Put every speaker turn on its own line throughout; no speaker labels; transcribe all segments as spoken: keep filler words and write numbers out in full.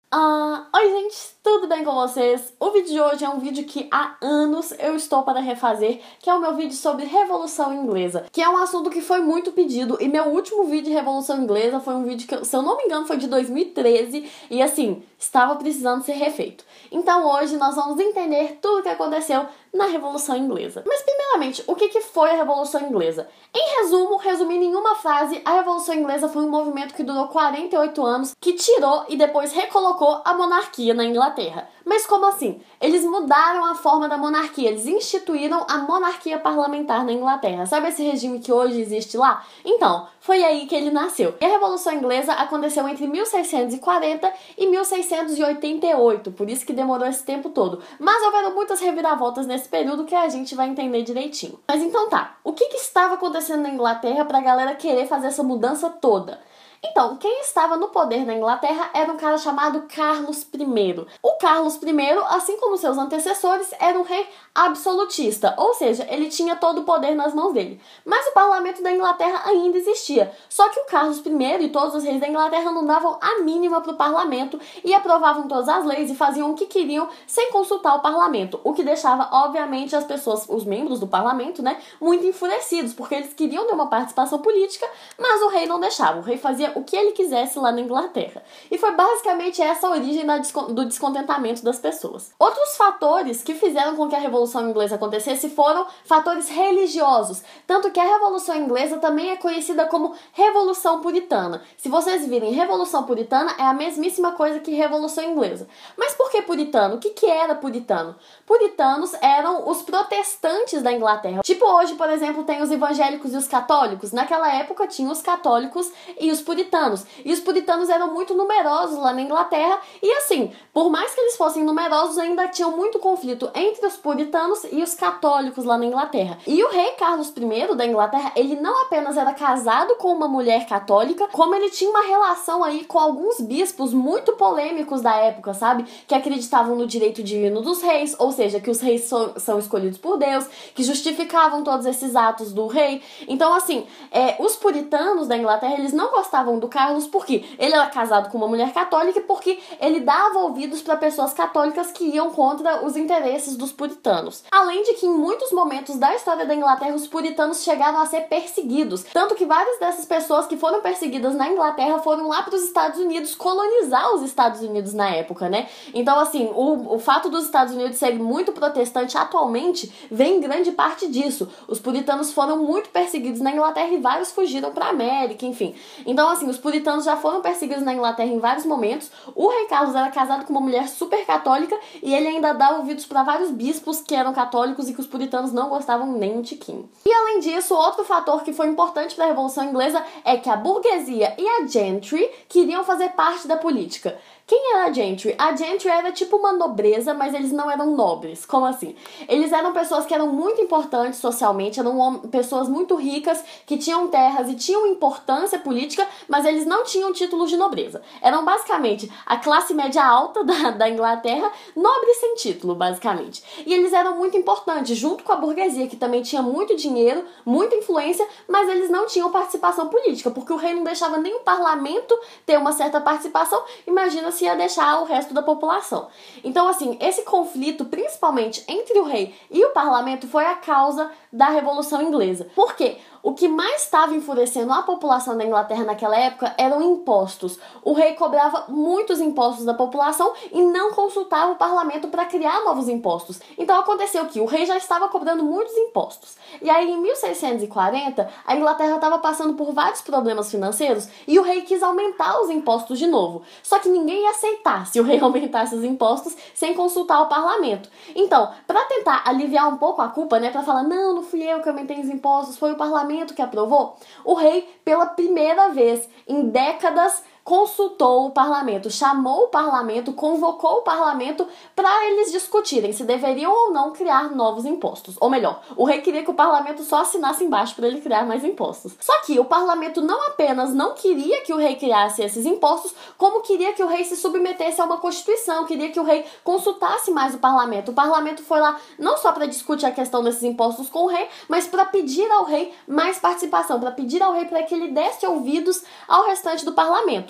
Ah, oi gente, tudo bem com vocês? O vídeo de hoje é um vídeo que há anos eu estou para refazer, que é o meu vídeo sobre Revolução Inglesa, que é um assunto que foi muito pedido, e meu último vídeo de Revolução Inglesa foi um vídeo que, se eu não me engano, foi de dois mil e treze, e assim, estava precisando ser refeito. Então hoje nós vamos entender tudo o que aconteceu na Revolução Inglesa. Mas primeiramente, o que foi a Revolução Inglesa? Em resumo, resumindo em uma frase, a Revolução Inglesa foi um movimento que durou quarenta e oito anos, que tirou e depois recolocou a monarquia na Inglaterra. Mas como assim? Eles mudaram a forma da monarquia, eles instituíram a monarquia parlamentar na Inglaterra. Sabe esse regime que hoje existe lá? Então, foi aí que ele nasceu. E a Revolução Inglesa aconteceu entre mil seiscentos e quarenta e mil seiscentos e oitenta e oito, por isso que demorou esse tempo todo. Mas houveram muitas reviravoltas nesse período que a gente vai entender direitinho. Mas então tá, o que, que estava acontecendo na Inglaterra pra galera querer fazer essa mudança toda? Então, quem estava no poder na Inglaterra era um cara chamado Carlos I. O Carlos I, assim como seus antecessores, era um rei absolutista, ou seja, ele tinha todo o poder nas mãos dele. Mas o parlamento da Inglaterra ainda existia, só que o Carlos I e todos os reis da Inglaterra não davam a mínima para o parlamento e aprovavam todas as leis e faziam o que queriam sem consultar o parlamento, o que deixava, obviamente, as pessoas, os membros do parlamento, né, muito enfurecidos, porque eles queriam ter uma participação política, mas o rei não deixava, o rei fazia o que ele quisesse lá na Inglaterra. E foi basicamente essa a origem do descontentamento das pessoas. Outros fatores que fizeram com que a Revolução Inglesa acontecesse foram fatores religiosos, tanto que a Revolução Inglesa também é conhecida como Revolução Puritana. Se vocês virem Revolução Puritana, é a mesmíssima coisa que Revolução Inglesa. Mas por que puritano? O que, que era puritano? Puritanos eram os protestantes da Inglaterra. Tipo hoje, por exemplo, tem os evangélicos e os católicos. Naquela época tinha os católicos e os puritanos. E os puritanos eram muito numerosos lá na Inglaterra. E assim, por mais que eles fossem numerosos, ainda tinham muito conflito entre os puritanos e os católicos lá na Inglaterra. E o rei Carlos I da Inglaterra, ele não apenas era casado com uma mulher católica, como ele tinha uma relação aí com alguns bispos muito polêmicos da época, sabe? Que acreditavam no direito divino dos reis, ou seja, que os reis são, são escolhidos por Deus, que justificavam todos esses atos do rei. Então, assim, é, os puritanos da Inglaterra, eles não gostavam do Carlos porque ele era casado com uma mulher católica e porque ele dava ouvidos para pessoas católicas que iam contra os interesses dos puritanos. Além de que em muitos momentos da história da Inglaterra os puritanos chegaram a ser perseguidos, tanto que várias dessas pessoas que foram perseguidas na Inglaterra foram lá para os Estados Unidos colonizar os Estados Unidos na época, né? Então, assim, o, o fato dos Estados Unidos serem muito protestantes atualmente vem em grande parte disso. Os puritanos foram muito perseguidos na Inglaterra e vários fugiram para a América, enfim. Então, assim, os puritanos já foram perseguidos na Inglaterra em vários momentos. O rei Carlos era casado com uma mulher super católica e ele ainda dá ouvidos para vários bispos que eram católicos e que os puritanos não gostavam nem um tiquinho. E além disso, outro fator que foi importante para a Revolução Inglesa é que a burguesia e a gentry queriam fazer parte da política. Quem era a gentry? A gentry era tipo uma nobreza, mas eles não eram nobres. Como assim? Eles eram pessoas que eram muito importantes socialmente, eram pessoas muito ricas, que tinham terras e tinham importância política, mas eles não tinham títulos de nobreza. Eram basicamente a classe média alta da, da Inglaterra, nobres sem título, basicamente. E eles eram muito importantes, junto com a burguesia, que também tinha muito dinheiro, muita influência, mas eles não tinham participação política, porque o rei não deixava nem o parlamento ter uma certa participação. Imagina se ia deixar o resto da população. Então, assim, esse conflito, principalmente entre o rei e o parlamento, foi a causa da Revolução Inglesa. Por quê? O que mais estava enfurecendo a população da Inglaterra naquela época eram impostos. O rei cobrava muitos impostos da população e não consultava o parlamento para criar novos impostos. Então aconteceu que o rei já estava cobrando muitos impostos. E aí, em mil seiscentos e quarenta, a Inglaterra estava passando por vários problemas financeiros e o rei quis aumentar os impostos de novo. Só que ninguém ia aceitar se o rei aumentasse os impostos sem consultar o parlamento. Então, para tentar aliviar um pouco a culpa, né, para falar, não, não fui eu que aumentei os impostos, foi o parlamento que aprovou, o rei, pela primeira vez em décadas, consultou o parlamento, chamou o parlamento, convocou o parlamento para eles discutirem se deveriam ou não criar novos impostos. Ou melhor, o rei queria que o parlamento só assinasse embaixo para ele criar mais impostos. Só que o parlamento não apenas não queria que o rei criasse esses impostos, como queria que o rei se submetesse a uma constituição, queria que o rei consultasse mais o parlamento. O parlamento foi lá não só para discutir a questão desses impostos com o rei, mas para pedir ao rei mais participação, para pedir ao rei para que ele desse ouvidos ao restante do parlamento.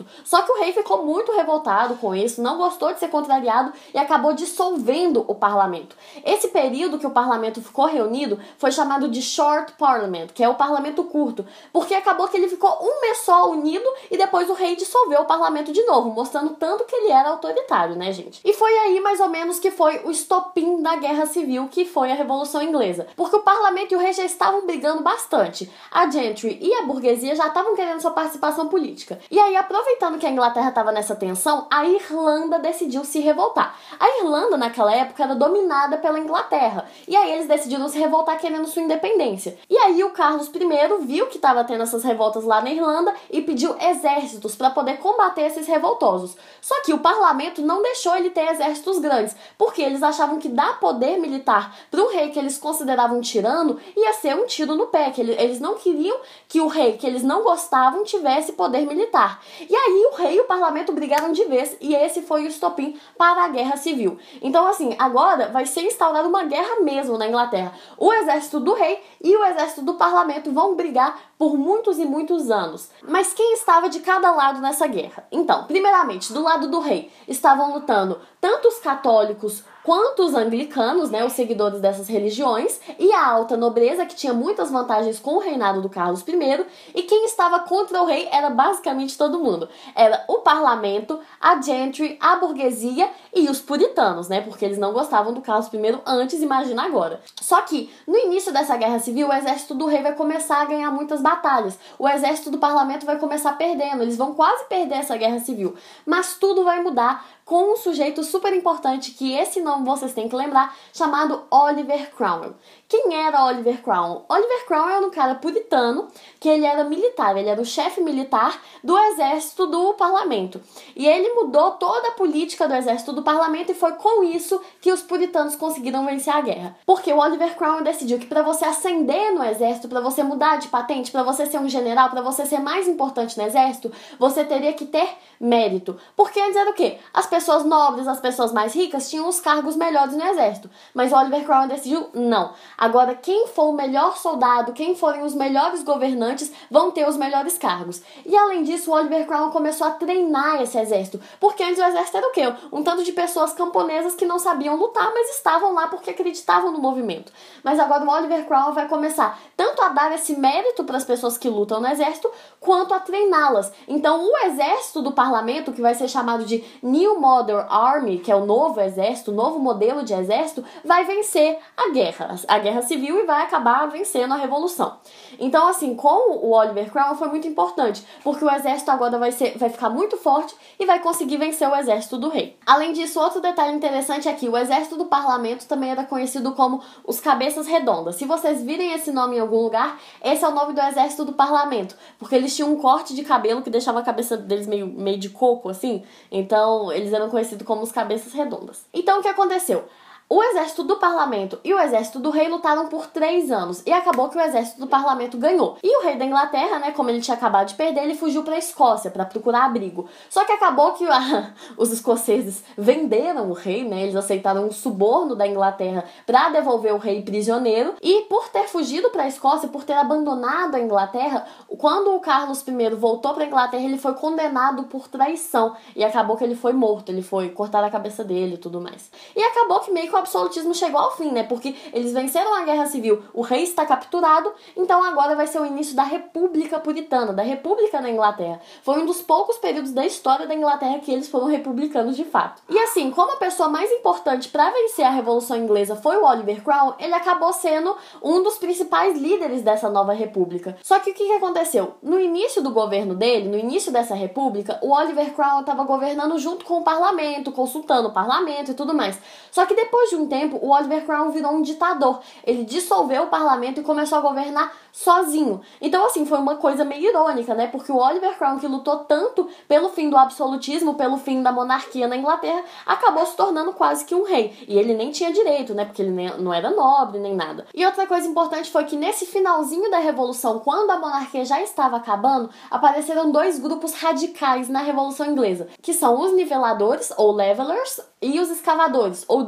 Só que o rei ficou muito revoltado com isso, não gostou de ser contrariado e acabou dissolvendo o parlamento. Esse período que o parlamento ficou reunido foi chamado de Short Parliament, que é o parlamento curto, porque acabou que ele ficou um mês só unido e depois o rei dissolveu o parlamento de novo, mostrando tanto que ele era autoritário, né, gente? E foi aí, mais ou menos, que foi o estopim da Guerra Civil, que foi a Revolução Inglesa. Porque o parlamento e o rei já estavam brigando bastante. A gentry e a burguesia já estavam querendo sua participação política. E aí, aproveitando que a Inglaterra estava nessa tensão, a Irlanda decidiu se revoltar. A Irlanda, naquela época, era dominada pela Inglaterra. E aí eles decidiram se revoltar querendo sua independência. E aí o Carlos I viu que estava tendo essas revoltas lá na Irlanda e pediu exércitos para poder combater esses revoltosos. Só que o parlamento não deixou ele ter exércitos grandes, porque eles achavam que dar poder militar para um rei que eles consideravam um tirano ia ser um tiro no pé, que eles não queriam que o rei que eles não gostavam tivesse poder militar. E aí o rei e o parlamento brigaram de vez e esse foi o estopim para a Guerra Civil. Então assim, agora vai ser instaurada uma guerra mesmo na Inglaterra. O exército do rei e o exército do parlamento vão brigar por muitos e muitos anos. Mas quem estava de cada lado nessa guerra? Então, primeiramente, do lado do rei estavam lutando tanto os católicos quanto os anglicanos, né, os seguidores dessas religiões, e a alta nobreza, que tinha muitas vantagens com o reinado do Carlos I, e quem estava contra o rei era basicamente todo mundo. Era o parlamento, a gentry, a burguesia e os puritanos, né, porque eles não gostavam do Carlos I antes, imagina agora. Só que, no início dessa guerra civil, o exército do rei vai começar a ganhar muitas batalhas. O exército do parlamento vai começar perdendo, eles vão quase perder essa guerra civil. Mas tudo vai mudar com um sujeito super importante, que esse nome vocês têm que lembrar, chamado Oliver Cromwell. Quem era Oliver Cromwell? Oliver Cromwell era um cara puritano, que ele era militar, ele era o chefe militar do exército do parlamento. E ele mudou toda a política do exército do parlamento e foi com isso que os puritanos conseguiram vencer a guerra. Porque o Oliver Cromwell decidiu que para você ascender no exército, para você mudar de patente, para você ser um general, para você ser mais importante no exército, você teria que ter mérito. Porque antes era o quê? As pessoas nobres, as pessoas mais ricas tinham os cargos melhores no exército. Mas o Oliver Cromwell decidiu, não. Agora, quem for o melhor soldado, quem forem os melhores governantes, vão ter os melhores cargos. E além disso, o Oliver Cromwell começou a treinar esse exército. Porque antes o exército era o quê? Um tanto de pessoas camponesas que não sabiam lutar, mas estavam lá porque acreditavam no movimento. Mas agora o Oliver Cromwell vai começar tanto a dar esse mérito para as pessoas que lutam no exército, quanto a treiná-las. Então, o exército do parlamento, que vai ser chamado de New Model Army, que é o novo exército, o novo modelo de exército, vai vencer a guerra, a guerra civil, e vai acabar vencendo a revolução. Então, assim, com o Oliver Cromwell foi muito importante, porque o exército agora vai, ser, vai ficar muito forte e vai conseguir vencer o exército do rei. Além disso, outro detalhe interessante é que o exército do parlamento também era conhecido como os cabeças redondas. Se vocês virem esse nome em algum lugar, esse é o nome do exército do parlamento, porque eles tinham um corte de cabelo que deixava a cabeça deles meio, meio de coco, assim. Então, eles eram conhecidos como os cabeças redondas. Então, o que aconteceu? O exército do parlamento e o exército do rei lutaram por três anos e acabou que o exército do parlamento ganhou. E o rei da Inglaterra, né, como ele tinha acabado de perder, ele fugiu para a Escócia para procurar abrigo. Só que acabou que ah, os escoceses venderam o rei, né, eles aceitaram um suborno da Inglaterra para devolver o rei prisioneiro. E por ter fugido para a Escócia, por ter abandonado a Inglaterra, quando o Carlos I voltou para a Inglaterra, ele foi condenado por traição e acabou que ele foi morto, ele foi cortar a cabeça dele e tudo mais. E acabou que meio que o absolutismo chegou ao fim, né? Porque eles venceram a Guerra Civil, o rei está capturado, então agora vai ser o início da República Puritana, da República da Inglaterra. Foi um dos poucos períodos da história da Inglaterra que eles foram republicanos de fato. E assim, como a pessoa mais importante para vencer a Revolução Inglesa foi o Oliver Cromwell, ele acabou sendo um dos principais líderes dessa nova república. Só que o que, que aconteceu? No início do governo dele, no início dessa república, o Oliver Cromwell estava governando junto com o parlamento, consultando o parlamento e tudo mais. Só que depois de um tempo, o Oliver Cromwell virou um ditador. Ele dissolveu o parlamento e começou a governar sozinho. Então, assim, foi uma coisa meio irônica, né? Porque o Oliver Cromwell, que lutou tanto pelo fim do absolutismo, pelo fim da monarquia na Inglaterra, acabou se tornando quase que um rei. E ele nem tinha direito, né? Porque ele nem, não era nobre, nem nada. E outra coisa importante foi que nesse finalzinho da Revolução, quando a monarquia já estava acabando, apareceram dois grupos radicais na Revolução Inglesa, que são os niveladores, ou levelers, e os escavadores, ou diggers,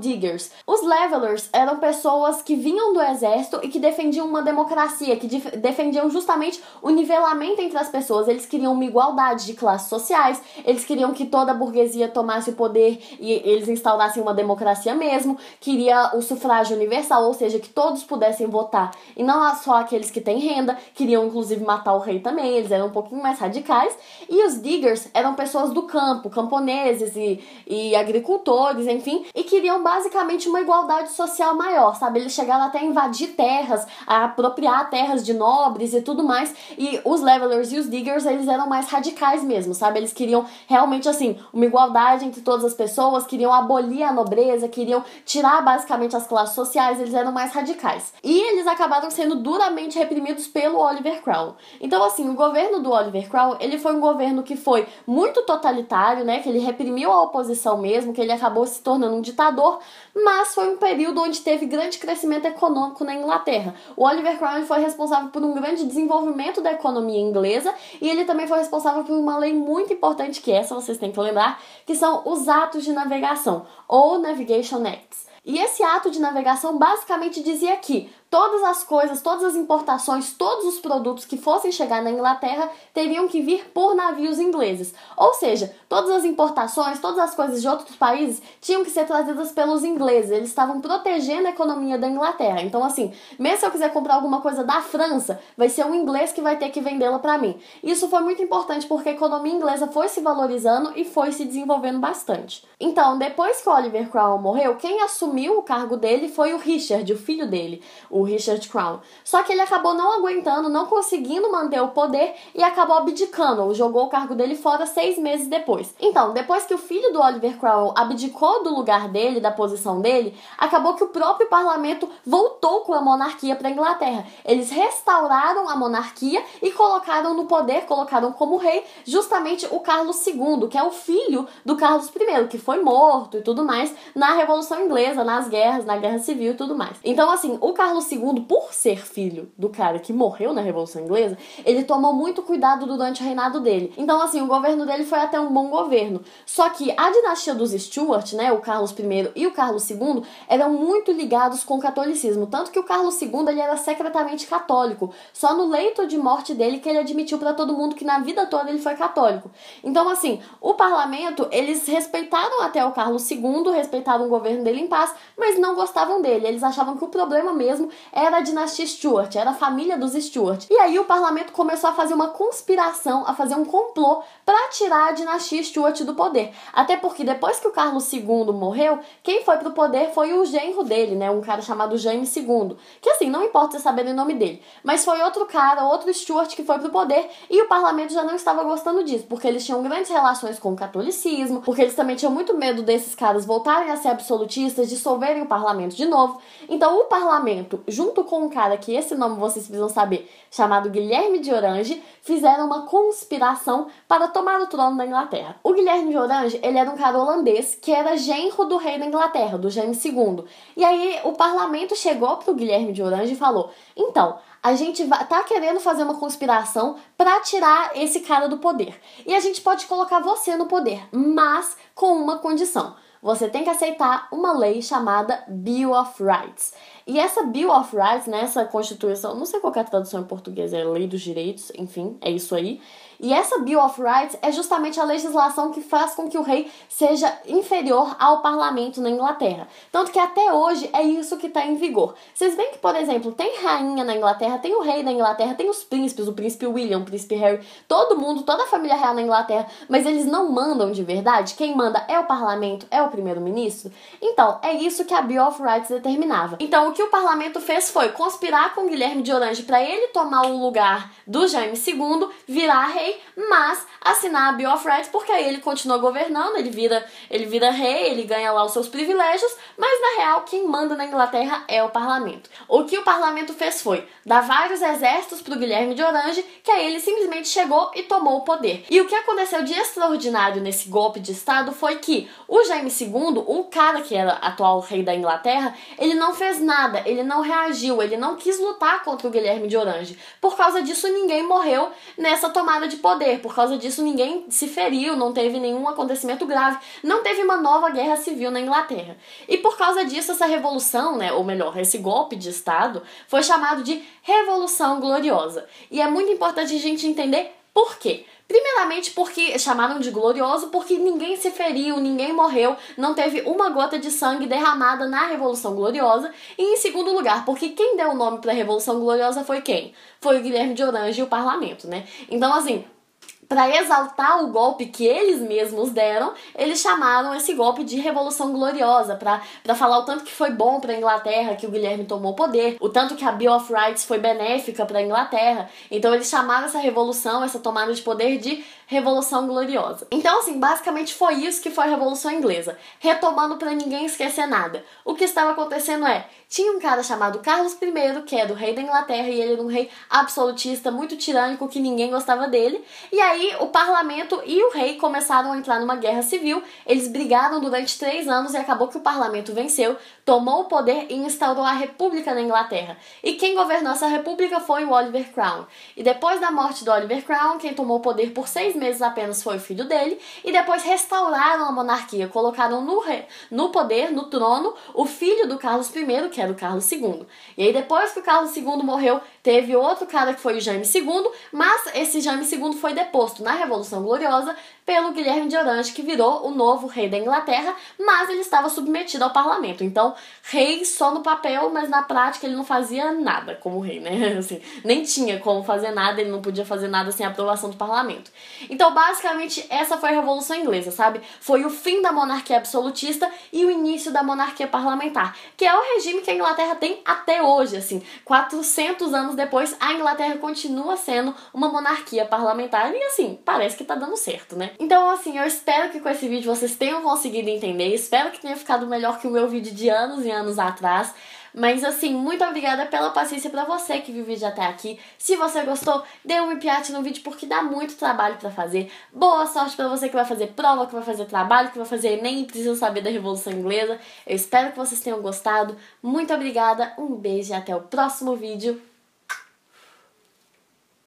Levelers. Os Levelers eram pessoas que vinham do exército e que defendiam uma democracia, que defendiam justamente o nivelamento entre as pessoas. Eles queriam uma igualdade de classes sociais, eles queriam que toda a burguesia tomasse o poder e eles instaurassem uma democracia mesmo, queria o sufrágio universal, ou seja, que todos pudessem votar e não só aqueles que têm renda, queriam inclusive matar o rei também, eles eram um pouquinho mais radicais. E os Diggers eram pessoas do campo, camponeses e, e agricultores, enfim, e queriam basicamente uma igualdade social maior, sabe? Eles chegaram até a invadir terras, a apropriar terras de nobres e tudo mais, e os Levelers e os Diggers, eles eram mais radicais mesmo, sabe? Eles queriam realmente, assim, uma igualdade entre todas as pessoas, queriam abolir a nobreza, queriam tirar basicamente as classes sociais, eles eram mais radicais. E eles acabaram sendo duramente reprimidos pelo Oliver Cromwell. Então, assim, o governo do Oliver Cromwell, ele foi um governo que foi muito totalitário, né, que ele reprimiu a oposição mesmo, que ele acabou se tornando um ditador, mas foi um período onde teve grande crescimento econômico na Inglaterra. O Oliver Cromwell foi responsável por um grande desenvolvimento da economia inglesa e ele também foi responsável por uma lei muito importante, que essa vocês têm que lembrar, que são os atos de navegação, ou Navigation Acts. E esse ato de navegação basicamente dizia que todas as coisas, todas as importações, todos os produtos que fossem chegar na Inglaterra teriam que vir por navios ingleses. Ou seja, todas as importações, todas as coisas de outros países tinham que ser trazidas pelos ingleses. Eles estavam protegendo a economia da Inglaterra. Então, assim, mesmo se eu quiser comprar alguma coisa da França, vai ser um inglês que vai ter que vendê-la para mim. Isso foi muito importante porque a economia inglesa foi se valorizando e foi se desenvolvendo bastante. Então, depois que o Oliver Cromwell morreu, quem assumiu o cargo dele foi o Richard, o filho dele, o Richard Cromwell. Só que ele acabou não aguentando, não conseguindo manter o poder e acabou abdicando, ou jogou o cargo dele fora seis meses depois. Então, depois que o filho do Oliver Cromwell abdicou do lugar dele, da posição dele, acabou que o próprio parlamento voltou com a monarquia para a Inglaterra. Eles restauraram a monarquia e colocaram no poder, colocaram como rei justamente o Carlos segundo, que é o filho do Carlos primeiro, que foi morto e tudo mais na Revolução Inglesa, nas guerras, na Guerra Civil e tudo mais. Então, assim, o Carlos segundo, por ser filho do cara que morreu na Revolução Inglesa, ele tomou muito cuidado durante o reinado dele. Então, assim, o governo dele foi até um bom governo. Só que a dinastia dos Stuart, né, o Carlos primeiro e o Carlos segundo, eram muito ligados com o catolicismo. Tanto que o Carlos segundo, ele era secretamente católico. Só no leito de morte dele que ele admitiu para todo mundo que na vida toda ele foi católico. Então, assim, o parlamento, eles respeitaram até o Carlos segundo, respeitaram o governo dele em paz, mas não gostavam dele. Eles achavam que o problema mesmo era a dinastia Stuart, era a família dos Stuart. E aí o parlamento começou a fazer uma conspiração, a fazer um complô para tirar a dinastia Stuart do poder. Até porque depois que o Carlos segundo morreu, quem foi pro poder foi o genro dele, né, um cara chamado Jaime segundo. Que assim, não importa você saber o nome dele, mas foi outro cara, outro Stuart que foi pro poder e o parlamento já não estava gostando disso, porque eles tinham grandes relações com o catolicismo, porque eles também tinham muito medo desses caras voltarem a ser absolutistas, dissolverem o parlamento de novo. Então o parlamento, junto com um cara que esse nome vocês precisam saber, chamado Guilherme de Orange, fizeram uma conspiração para tomar o trono da Inglaterra. O Guilherme de Orange, ele era um cara holandês que era genro do rei da Inglaterra, do Jaime segundo. E aí o parlamento chegou pro Guilherme de Orange e falou: então, a gente vai, tá querendo fazer uma conspiração para tirar esse cara do poder. E a gente pode colocar você no poder, mas com uma condição. Você tem que aceitar uma lei chamada Bill of Rights. E essa Bill of Rights, né, essa Constituição, não sei qual que é a tradução em português, é Lei dos Direitos, enfim, é isso aí. E essa Bill of Rights é justamente a legislação que faz com que o rei seja inferior ao parlamento na Inglaterra. Tanto que até hoje é isso que está em vigor. Vocês veem que, por exemplo, tem rainha na Inglaterra, tem o rei da Inglaterra, tem os príncipes, o príncipe William, o príncipe Harry, todo mundo, toda a família real na Inglaterra, mas eles não mandam de verdade. Quem manda é o parlamento, é o primeiro-ministro. Então, é isso que a Bill of Rights determinava. Então, o que o parlamento fez foi conspirar com Guilherme de Orange para ele tomar o lugar do Jaime segundo, virar rei, mas assinar a Bill of Rights, porque aí ele continua governando, ele vira, ele vira rei, ele ganha lá os seus privilégios, mas na real quem manda na Inglaterra é o parlamento. O que o parlamento fez foi dar vários exércitos pro Guilherme de Orange, que aí ele simplesmente chegou e tomou o poder. E o que aconteceu de extraordinário nesse golpe de estado foi que o Jaime segundo, o cara que era atual rei da Inglaterra, ele não fez nada nada, ele não reagiu, ele não quis lutar contra o Guilherme de Orange. Por causa disso, ninguém morreu nessa tomada de poder. Por causa disso, ninguém se feriu, não teve nenhum acontecimento grave, não teve uma nova guerra civil na Inglaterra. E por causa disso, essa revolução, né, ou melhor, esse golpe de Estado, foi chamado de Revolução Gloriosa. E é muito importante a gente entender por quê. Primeiramente porque chamaram de glorioso porque ninguém se feriu, ninguém morreu, não teve uma gota de sangue derramada na Revolução Gloriosa. E em segundo lugar, porque quem deu o nome para a Revolução Gloriosa foi quem? Foi o Guilherme de Orange e o parlamento, né? Então, assim, para exaltar o golpe que eles mesmos deram, eles chamaram esse golpe de Revolução Gloriosa, para para falar o tanto que foi bom para a Inglaterra que o Guilherme tomou o poder, o tanto que a Bill of Rights foi benéfica para a Inglaterra. Então eles chamaram essa revolução, essa tomada de poder de Revolução Gloriosa. Então, assim, basicamente foi isso que foi a Revolução Inglesa. Retomando para ninguém esquecer nada. O que estava acontecendo é, tinha um cara chamado Carlos I, que é do rei da Inglaterra, e ele era um rei absolutista, muito tirânico, que ninguém gostava dele. E aí o parlamento e o rei começaram a entrar numa guerra civil. Eles brigaram durante três anos e acabou que o parlamento venceu, tomou o poder e instaurou a República na Inglaterra. E quem governou essa república foi o Oliver Cromwell. E depois da morte do Oliver Cromwell, quem tomou o poder por seis meses apenas foi o filho dele, e depois restauraram a monarquia, colocaram no, re... no poder, no trono, o filho do Carlos I, que era o Carlos segundo. E aí depois que o Carlos segundo morreu, teve outro cara que foi o Jaime segundo, mas esse Jaime segundo foi deposto na Revolução Gloriosa pelo Guilherme de Orange, que virou o novo rei da Inglaterra, mas ele estava submetido ao parlamento. Então, rei só no papel, mas na prática ele não fazia nada como rei, né? Assim, nem tinha como fazer nada, ele não podia fazer nada sem a aprovação do parlamento. Então, basicamente, essa foi a Revolução Inglesa, sabe? Foi o fim da monarquia absolutista e o início da monarquia parlamentar, que é o regime que a Inglaterra tem até hoje, assim. quatrocentos anos depois, a Inglaterra continua sendo uma monarquia parlamentar e, assim, parece que tá dando certo, né? Então, assim, eu espero que com esse vídeo vocês tenham conseguido entender, espero que tenha ficado melhor que o meu vídeo de anos e anos atrás. Mas assim, muito obrigada pela paciência pra você que viu o vídeo até aqui. Se você gostou, dê um piate no vídeo porque dá muito trabalho pra fazer. Boa sorte pra você que vai fazer prova, que vai fazer trabalho, que vai fazer Enem e precisa saber da Revolução Inglesa. Eu espero que vocês tenham gostado. Muito obrigada, um beijo e até o próximo vídeo.